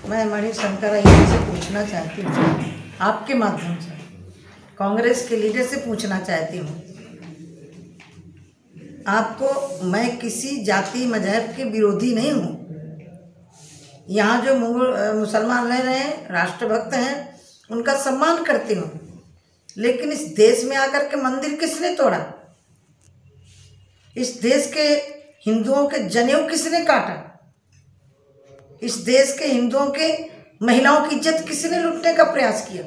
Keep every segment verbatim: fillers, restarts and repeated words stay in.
मैं मणिशंकर अय्यर से पूछना चाहती हूँ, आपके माध्यम से कांग्रेस के लीडर से पूछना चाहती हूँ, आपको मैं किसी जाति मजहब के विरोधी नहीं हूँ। यहाँ जो मुसलमान रह रहे हैं, राष्ट्रभक्त हैं, उनका सम्मान करती हूँ, लेकिन इस देश में आकर के मंदिर किसने तोड़ा? इस देश के हिंदुओं के जनेऊ किसने काटा? इस देश के हिंदुओं के महिलाओं की इज्जत किसने लूटने का प्रयास किया?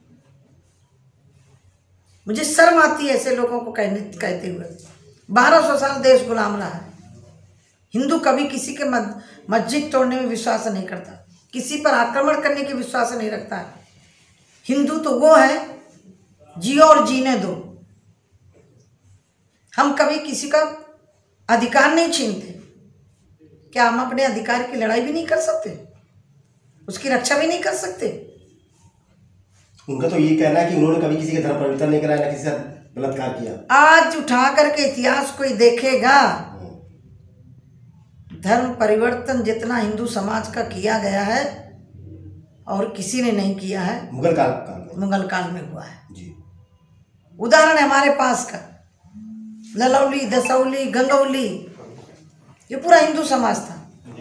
मुझे शर्म आती है ऐसे लोगों को कहने कहते हुए। बारह सौ साल देश गुलाम रहा है। हिंदू कभी किसी के मस्जिद तोड़ने में विश्वास नहीं करता, किसी पर आक्रमण करने की विश्वास नहीं रखता है। हिंदू तो वो है जियो और जीने दो। हम कभी किसी का अधिकार नहीं छीनते। क्या हम अपने अधिकार की लड़ाई भी नहीं कर सकते? उसकी रक्षा भी नहीं कर सकते? उनका तो ये कहना है कि उन्होंने कभी किसी का धर्म परिवर्तन नहीं कराया, ना किसी से बलात्कार किया। आज उठा करके इतिहास कोई देखेगा, धर्म परिवर्तन जितना हिंदू समाज का किया गया है और किसी ने नहीं किया है, मुगल काल काल मुगल काल में हुआ है जी। उदाहरण है हमारे पास का, ललौली, दसौली, गंगौली, ये पूरा हिंदू समाज था।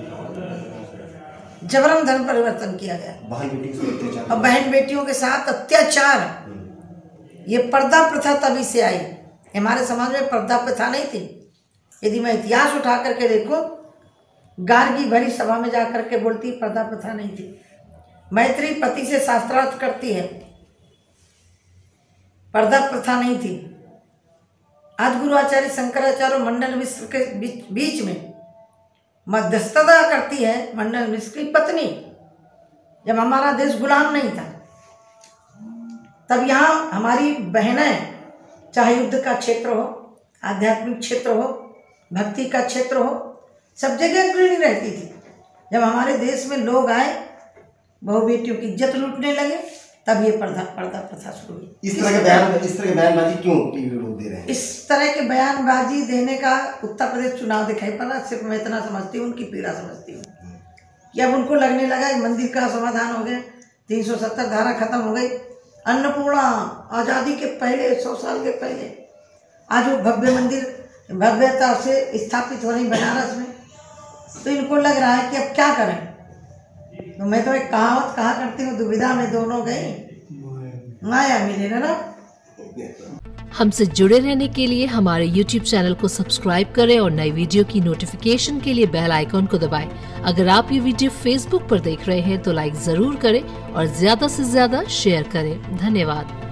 जबरन धर्म परिवर्तन किया गया। बहन बेटियों और बहन बेटियों के साथ अत्याचार, ये पर्दा प्रथा तभी से आई। हमारे समाज में पर्दा प्रथा नहीं थी। यदि मैं इतिहास उठा करके देखूं, गार्गी भरी सभा में जाकर के बोलती पर्दा प्रथा नहीं थी। मैत्री पति से शास्त्रार्थ करती है, पर्दा प्रथा नहीं थी। आदि गुरु आचार्य शंकराचार्य मंडल मिश्र के बीच, बीच में मध्यस्थता करती है मंडल मिश्र की पत्नी। जब हमारा देश गुलाम नहीं था, तब यहाँ हमारी बहनें, चाहे युद्ध का क्षेत्र हो, आध्यात्मिक क्षेत्र हो, भक्ति का क्षेत्र हो, सब जगह अग्रणी रहती थी। जब हमारे देश में लोग आए, बहु बेटियों की इज्जत लूटने लगे, तब ये पर्दा पर्दा प्रथा शुरू हुई। इस तरह के बयान इस तरह के बयानबाजी क्यों टीवी लोग दे रहे हैं? इस तरह के बयानबाजी देने का उत्तर प्रदेश चुनाव दिखाई पड़ा। सिर्फ मैं इतना समझती हूँ, उनकी पीड़ा समझती हूँ कि अब उनको लगने लगा कि मंदिर का समाधान हो गया, तीन सौ सत्तर धारा खत्म हो गई। अन्नपूर्णा आज़ादी के पहले, सौ साल के पहले, आज वो भव्य मंदिर भव्यता से स्थापित हो रही बनारस में, तो इनको लग रहा है कि अब क्या करें। तो मैं तो एक कहावत कहा करती हूँ, दुविधा में दोनों गए, माया मिले ना। हमसे जुड़े रहने के लिए हमारे यूट्यूब चैनल को सब्सक्राइब करें और नई वीडियो की नोटिफिकेशन के लिए बेल आइकॉन को दबाएं। अगर आप ये वीडियो फेसबुक पर देख रहे हैं तो लाइक जरूर करें और ज्यादा से ज्यादा शेयर करें। धन्यवाद।